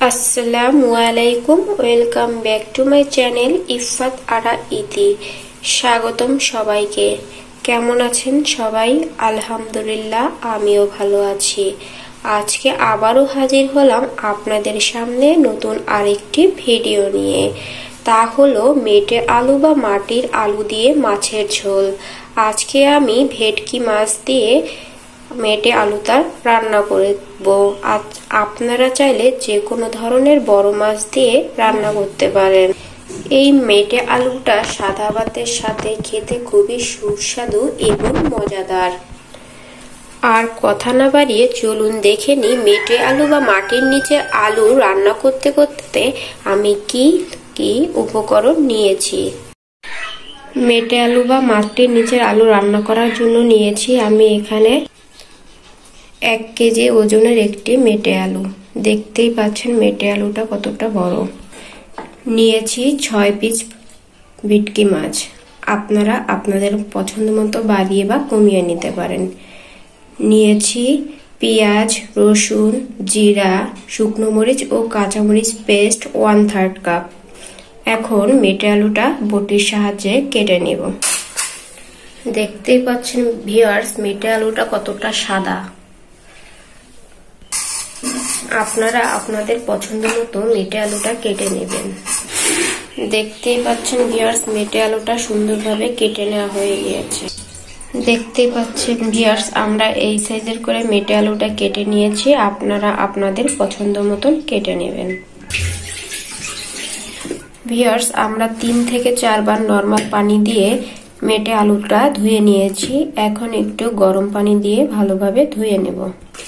আসসালামু আলাইকুম, welcome back to my channel Ifat Ara Iti. স্বাগতম সবাইকে। কেমন আছেন সবাই? আলহামদুলিল্লাহ, আমিও ভালো আছি। আজকে আবারও হাজির হলাম আপনাদের সামনে নতুন আরেকটি ভিডিও নিয়ে। তা হলো মেটে আলু বা মাটির আলু দিয়ে মাছের ঝোল। আজকে আমি ভেটকি মাছ দিয়ে মেটে আলুটা রান্না করব। আপনারা চাইলে যে কোনো ধরনের বড় মাছ দিয়ে রান্না করতে পারেন। এই মেটে আলুটা সাদা ভাতের সাথে খেতে খুবই সুস্বাদু এবং মজাদার। আর কথা না বাড়িয়ে চলুন দেখে নিই মেটে আলু বা মাটির নিচে আলু রান্না করতে করতে আমি কি কি উপকরণ নিয়েছি। মেটে আলু বা মাটির নিচের আলু রান্না করার জন্য নিয়েছি আমি এখানে 1 কেজি ওজনের একটি মেটে আলু। দেখতেই পাচ্ছেন মেটে আলুটা কতটা বড়। নিয়েছি 6 পিস ভেটকি মাছ। আপনারা আপনাদের পছন্দ মতো বাড়িয়ে বা কমিয়ে নিতে পারেন। নিয়েছি পেঁয়াজ, রসুন, জিরা, শুকনো মরিচ ও কাঁচামরিচ পেস্ট 1/3 কাপ। এখন মেটে আলুটা বটির সাহায্যে কেটে নেব। দেখতেই পাচ্ছেন ভিউয়ার্স, মেটে আলুটা কতটা সাদা। আপনারা আপনাদের পছন্দ মতো মেটে আলুটা কেটে নেবেন। দেখতেই পাচ্ছেন ভিউয়ার্স, মেটে আলুটা সুন্দরভাবে কেটে নেওয়া হয়ে গিয়েছে। দেখতেই পাচ্ছেন ভিউয়ার্স, আমরা এই সাইজের করে মেটে আলুটা কেটে নিয়েছি। আপনারা আপনাদের পছন্দ মতন কেটে নেবেন। ভিউয়ার্স, আমরা 3 থেকে 4 বার নরমাল পানি দিয়ে মেটে আলুটা ধুয়ে নিয়েছি। এখন একটু গরম পানি দিয়ে ভালোভাবে ধুয়ে নেব।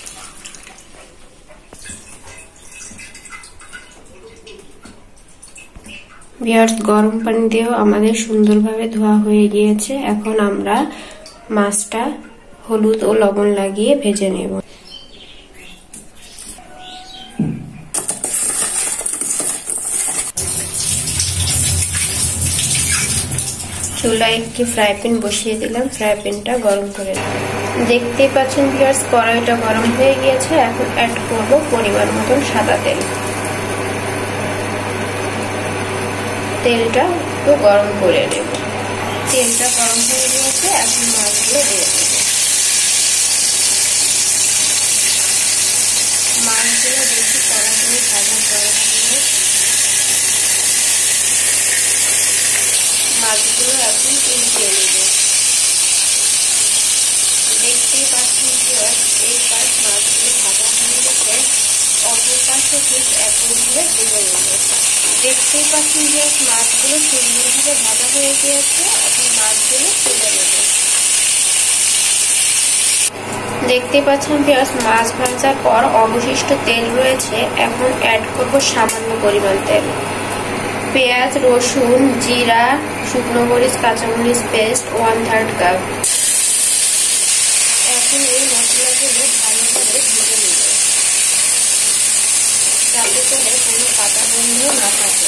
ভিউয়ার্স, গরম পানি দিয়েও আমাদের সুন্দরভাবে ধোয়া হয়ে গিয়েছে। এখন আমরা মাছটা হলুদ ও লবণ লাগিয়ে ভেজে নেব। চুলায় একটি ফ্রাই প্যান বসিয়ে দিলাম। ফ্রাই প্যানটা গরম করে দিলাম। দেখতেই পাচ্ছেন ভিউয়ার্স, কড়াইটা গরম হয়ে গিয়েছে। এখন অ্যাড করব পরিমাণ মতন সাদা তেল। তেলটা একটু গরম করে নেব। তেলটা গরম হয়ে গিয়েছে। এখন মাছগুলো দিয়ে দেব। মাছগুলো বেশি কড়া করে ভাজার দরকার নেই। মাছগুলো এখন উল্টিয়ে নেব। দেখতেই পাচ্ছেন এই পাশ মাছগুলো ভাজা হয়ে গেছে। অপর পাশে ঠিক একই দিয়ে ভেজে নেব। দেখতেই পাচ্ছেন যে মাছগুলো সুন্দরভাবে ভাজা হয়ে গিয়েছে। এখন মাছগুলো তুলে নেব। দেখতে পাচ্ছেন পেঁয়াজ মাছ ভাজার পর অবশিষ্ট তেল রয়েছে। এখন অ্যাড করব সামান্য পরিমাণ তেল। পেঁয়াজ, রসুন, জিরা, শুকনো মরিচ, কাঁচামরিচ পেস্ট 1/3 কাপ। এখন এই মশলাগুলো ভালোভাবে ভেজে নেব, যাতে করে কোনো কাঁচা গন্ধ না থাকে।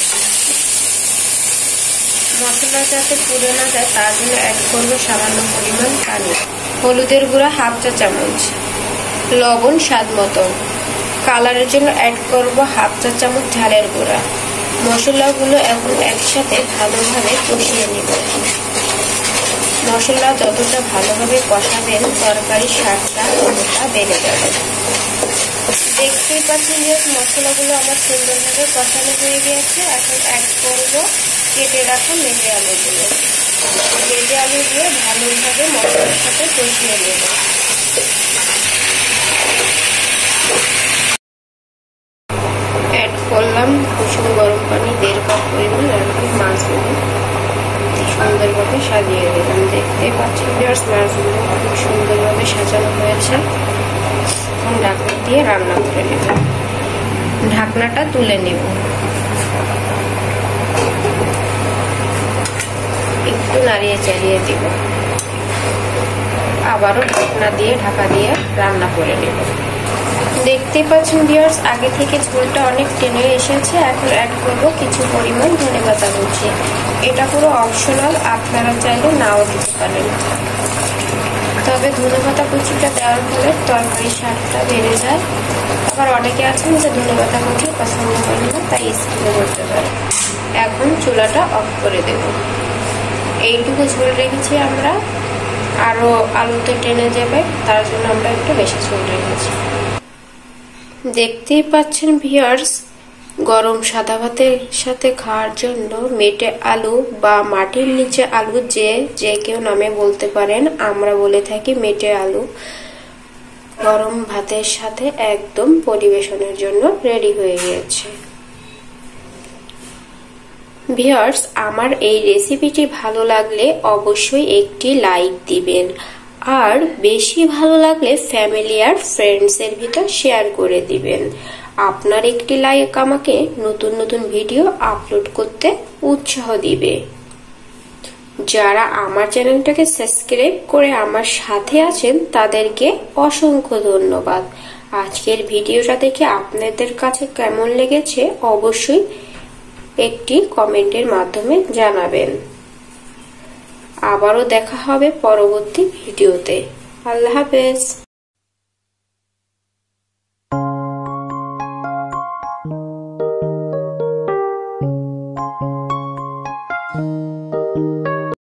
মশলা যাতে পুড়ে না যায় তার জন্য অ্যাড করবো সামান্য পরিমাণ পানি। হলুদের গুঁড়া 1/2 চা চামচ, লবণ স্বাদ মতো, কালারের জন্য অ্যাড করবো 1/2 চা চামচ ঝালের গুঁড়া। মশলাগুলো এখন একসাথে ভালোভাবে কষিয়ে নেব। মশলা যতটা ভালোভাবে কষাবেন তরকারির স্বাদটা ততটা বেড়ে যাবে। দেখতেই পাচ্ছেন যে মশলাগুলো আমার সুন্দরভাবে কষানো হয়ে গিয়েছে। এখন অ্যাড করব কেটে রাখা মেটে আলুগুলো। মেটে আলুগুলো ভালোভাবে মশলার সাথে কষিয়ে নেব। অ্যাড করলাম কুসুম গরম পানি 1.5 কাপ পরিমাণ। এখন মাছগুলো সুন্দরভাবে সাজিয়ে দিলাম। দেখতে পাচ্ছি ভিউয়ার্স, মাছগুলো খুব সুন্দরভাবে সাজানো হয়েছে। এখন ঢাকনা দিয়ে রান্না করে নেব। ঢাকনাটা তুলে নেব। একটু নাড়িয়ে চাড়িয়ে দিব। আবারও ঢাকনা দিয়ে ঢাকা দিয়ে রান্না করে নেব। দেখতে পাচ্ছেন ভিউয়ার্স, আগে থেকে ঝোলটা অনেক টেনে এসেছে। এখন অ্যাড করব কিছু পরিমাণ ধনেপাতা কুচি। এটা পুরো অপশনাল, আপনারা চাইলে নাও দিতে পারেন। তবে ধনেপাতা কুচিটা দেওয়ার ফলে তরকারির স্বাদটা বেড়ে যায়। আবার অনেকে আছেন যে ধনেপাতা কুচি পছন্দ করেন না, তাই স্কিপও করতে পারে। এখন চুলাটা অফ করে দেব। এইটুকু ঝোল রেখেছি আমরা, আরো আলুতে টেনে যাবে, তার জন্য আমরা একটু বেশি ঝোল রেখেছি। দেখতেই পাচ্ছেন ভিউয়ার্স, গরম সাদা ভাতের সাথে খাওয়ার জন্য মেটে আলু বা মাটির নিচে আলু যে কেউ নামে বলতে পারেন, আমরা বলে থাকি মেটে আলু, গরম ভাতের সাথে একদম পরিবেশনের জন্য রেডি হয়ে গিয়েছে। ভিউয়ার্স, আমার এই রেসিপিটি ভালো লাগলে অবশ্যই একটি লাইক দিবেন, আর বেশি ভালো লাগলে ফ্যামিলি আর ফ্রেন্ডস এর ভিতর শেয়ার করে দিবেন। আপনার একটি লাইক আমাকে নতুন নতুন ভিডিও আপলোড করতে উৎসাহ দিবে। যারা আমার চ্যানেলটাকে সাবস্ক্রাইব করে আমার সাথে আছেন তাদেরকে অসংখ্য ধন্যবাদ। আজকের ভিডিওটা দেখে আপনাদের কাছে কেমন লেগেছে অবশ্যই একটি কমেন্টের মাধ্যমে জানাবেন। আবারও দেখা হবে পরবর্তী ভিডিওতে। আল্লাহ হাফেজ।